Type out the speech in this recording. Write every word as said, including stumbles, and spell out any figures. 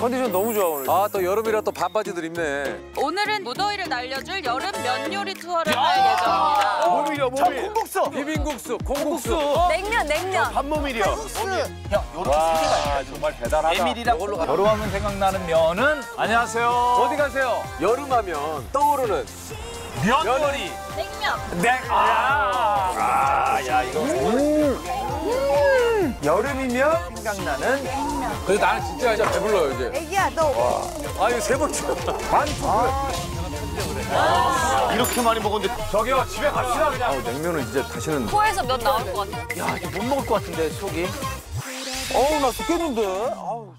컨디션 너무 좋아 오늘. 아, 또 여름이라 또 반바지들 입네. 오늘은 무더위를 날려줄 여름 면 요리 투어를 할 예정입니다. 모밀이야 모밀. 콩국수. 비빔국수, 콩국수. 냉면, 냉면. 밥모밀이야. 형, 요런 세 개가 정말 대단하다. 메밀이랑 콩국수. 여름하면 생각나는 면은 안녕하세요. 어디 가세요? 여름하면 떠오르는 면머리. 냉면. 네. 아, 아, 야 이거. 여름이면 생각나는 그래서 나는 진짜 이제 배불러요, 이제. 애기야, 너. 아, 이거 세 번째. 이렇게 많이 먹었는데 저기요, 집에 갑시다 그냥. 아, 냉면은 이제 다시는. 코에서 면 나올 것 같아. 야 이거 못 먹을 것 같은데 속이. 어우 나 죽겠는데. 아우.